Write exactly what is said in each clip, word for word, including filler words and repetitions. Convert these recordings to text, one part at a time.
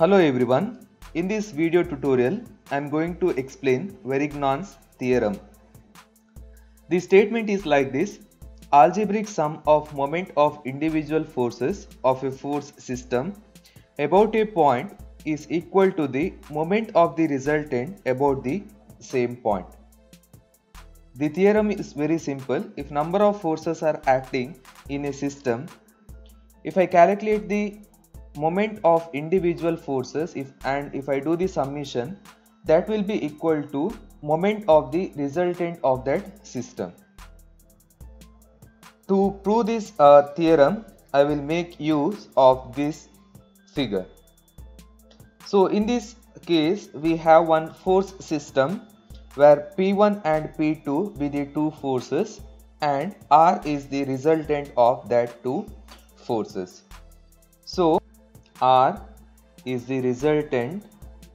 Hello everyone. In this video tutorial, I am going to explain Varignon's theorem. The statement is like this: algebraic sum of moment of individual forces of a force system about a point is equal to the moment of the resultant about the same point. The theorem is very simple. If number of forces are acting in a system, if I calculate the moment of individual forces if and if I do the summation, that will be equal to moment of the resultant of that system. To prove this uh, theorem, I will make use of this figure. So in this case, we have one force system where P one and P two be the two forces and R is the resultant of that two forces. So R is the resultant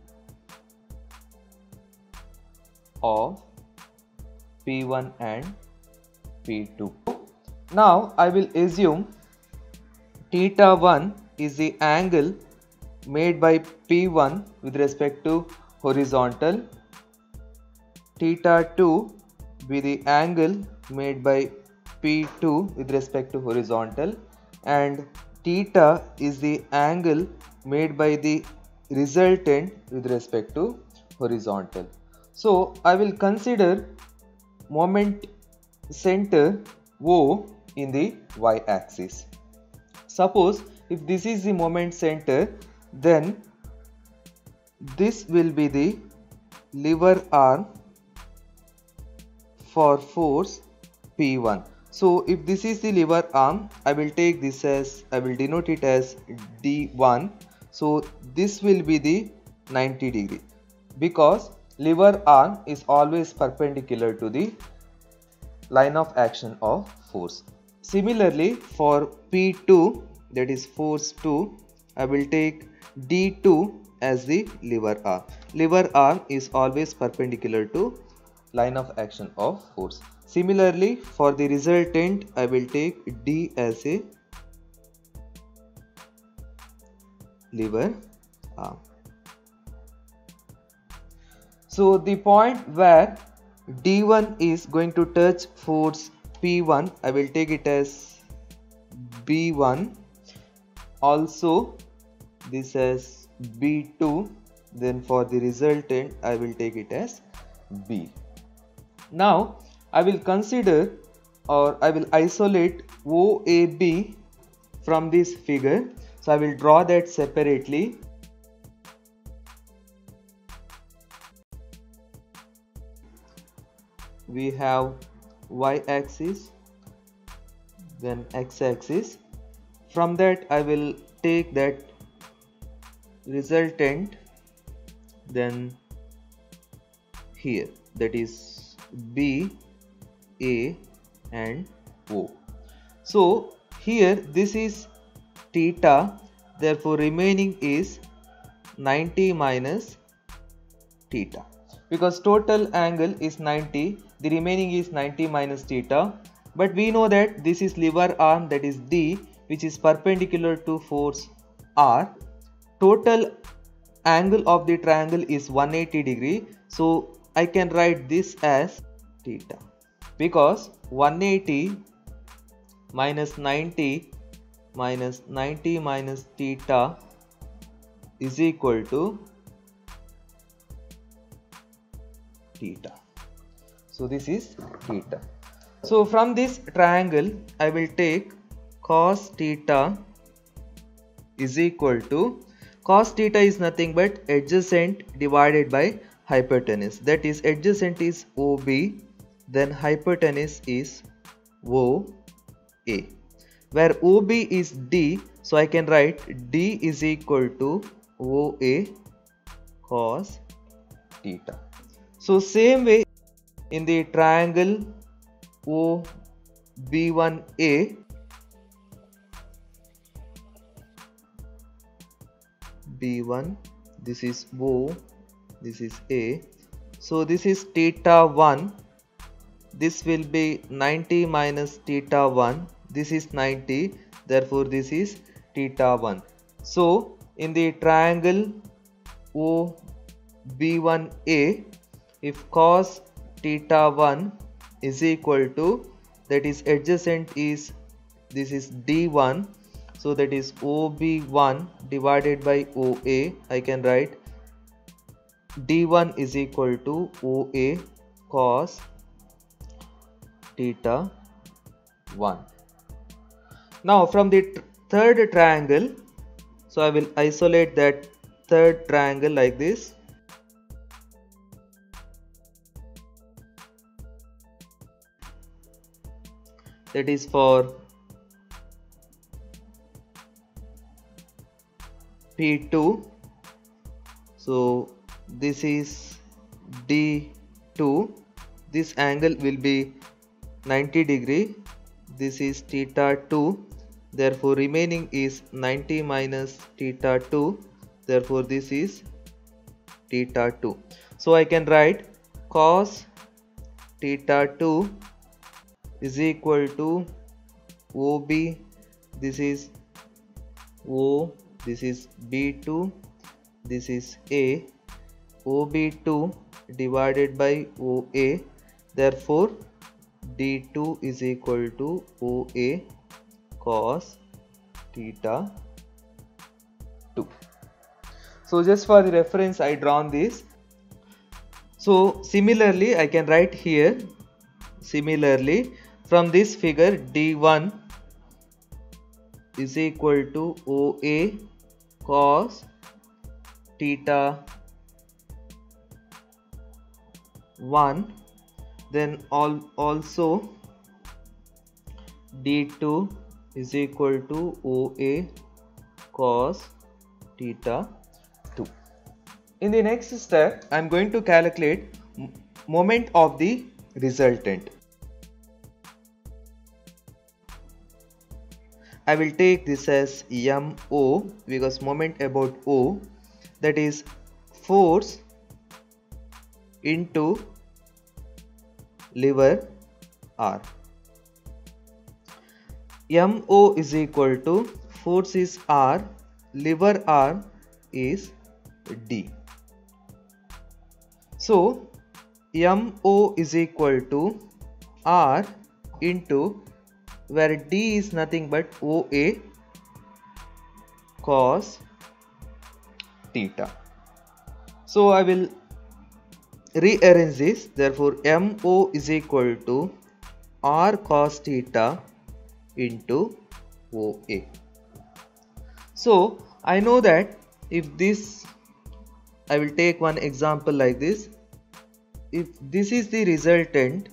of P one and P two. Now I will assume theta one is the angle made by P one with respect to horizontal, theta two be the angle made by P two with respect to horizontal, and theta is the angle made by the resultant with respect to horizontal. So I will consider moment center O in the y-axis. Suppose if this is the moment center, then this will be the lever arm for force P one. So if this is the lever arm, I will take this as, I will denote it as D one. So this will be the ninety degree, because lever arm is always perpendicular to the line of action of force. Similarly for P two, that is force two, I will take D two as the lever arm. Lever arm is always perpendicular to line of action of force. Similarly for the resultant, I will take D as a lever arm. So the point where D one is going to touch force P one, I will take it as B one. Also this as B two. Then for the resultant, I will take it as B. Now I will consider or I will isolate O A B from this figure. So I will draw that separately. We have y-axis, then x-axis. From that I will take that resultant, then here, that is B, A and O. So here this is theta, therefore remaining is ninety minus theta, because total angle is ninety, the remaining is ninety minus theta. But we know that this is lever arm, that is D, which is perpendicular to force R. Total angle of the triangle is one hundred eighty degree, so I can write this as theta, because one hundred eighty minus ninety minus ninety minus theta is equal to theta. So this is theta. So from this triangle I will take cos theta is equal to, cos theta is nothing but adjacent divided by hypotenuse, that is adjacent is O B, then hypotenuse is O A, where O B is D, so I can write D is equal to O A cos theta. So same way in the triangle O B one A, B one, this is O, this is A, so this is theta one, this will be ninety minus theta one, this is ninety, therefore this is theta one. So in the triangle O B one A, if cos theta one is equal to, that is adjacent is, this is D one, so that is O B one divided by O A, I can write D one is equal to O A cos theta one. Now from the third triangle, so I will isolate that third triangle like this. That is for P two. So this is D two. This angle will be ninety degree. This is theta two. Therefore remaining is ninety minus theta two. Therefore this is theta two. So I can write cos theta two is equal to O B, this is O, this is B two, this is A, O B two divided by O A, therefore D two is equal to O A cos theta two. So just for the reference I drawn this. So similarly I can write here, similarly from this figure D one is equal to O A cos theta one, then all also D two is equal to O A cos theta two. In the next step I am going to calculate moment of the resultant. I will take this as M O because moment about O, that is force into lever R. M O is equal to force is R, lever R is D. So M O is equal to R into, where D is nothing but O A cos theta. So I will rearrange this. Therefore M O is equal to R cos theta into O A. So I know that if this, I will take one example like this. If this is the resultant,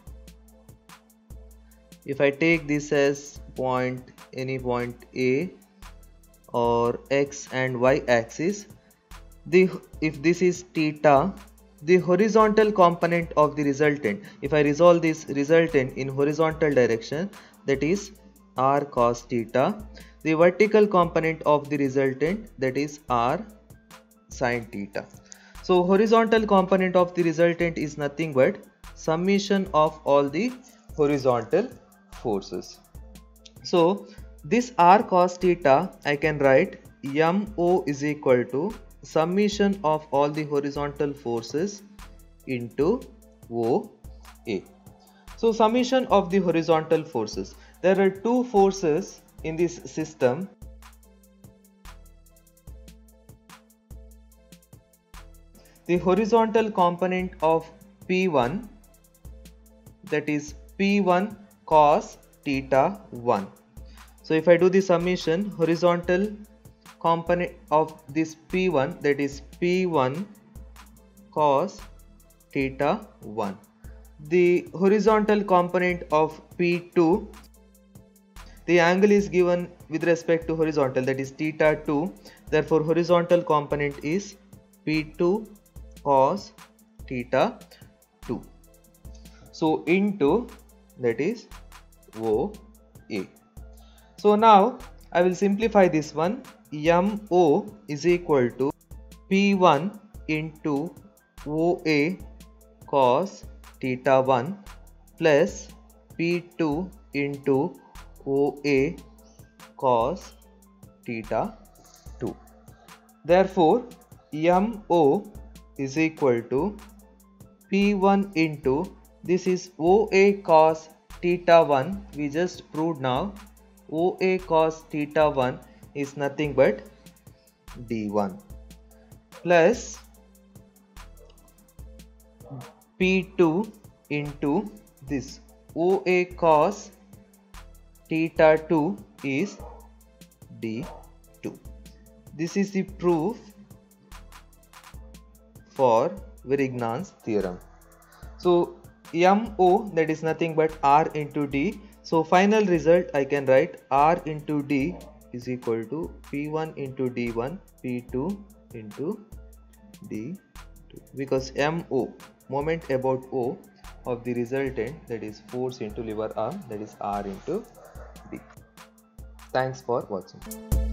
if I take this as point, any point A or X and Y axis, the if this is theta, the horizontal component of the resultant, if I resolve this resultant in horizontal direction, that is R cos theta, the vertical component of the resultant, that is R sin theta. So horizontal component of the resultant is nothing but summation of all the horizontal forces. So this R cos theta I can write M O is equal to summation of all the horizontal forces into O A. So summation of the horizontal forces. There are two forces in this system. The horizontal component of P one, that is P one cos theta one. So if I do the summation, horizontal component of this P one, that is P one cos theta one. The horizontal component of P two, the angle is given with respect to horizontal, that is theta two. Therefore horizontal component is P two cos theta two. So into, that is O A. So now I will simplify this one. M O is equal to P one into O A cos theta one plus P two into O A cos theta two. Therefore, M O is equal to P one into, this is O A cos theta one, we just proved now. O A cos theta one is nothing but D one, plus P two into this O A cos theta two is D two. This is the proof for Vrignan's theorem. So M O, that is nothing but R into D. So final result I can write R into D is equal to P one into D one, P two into D two, because M O, moment about O of the resultant, that is force into lever arm, that is R into D. Thanks for watching.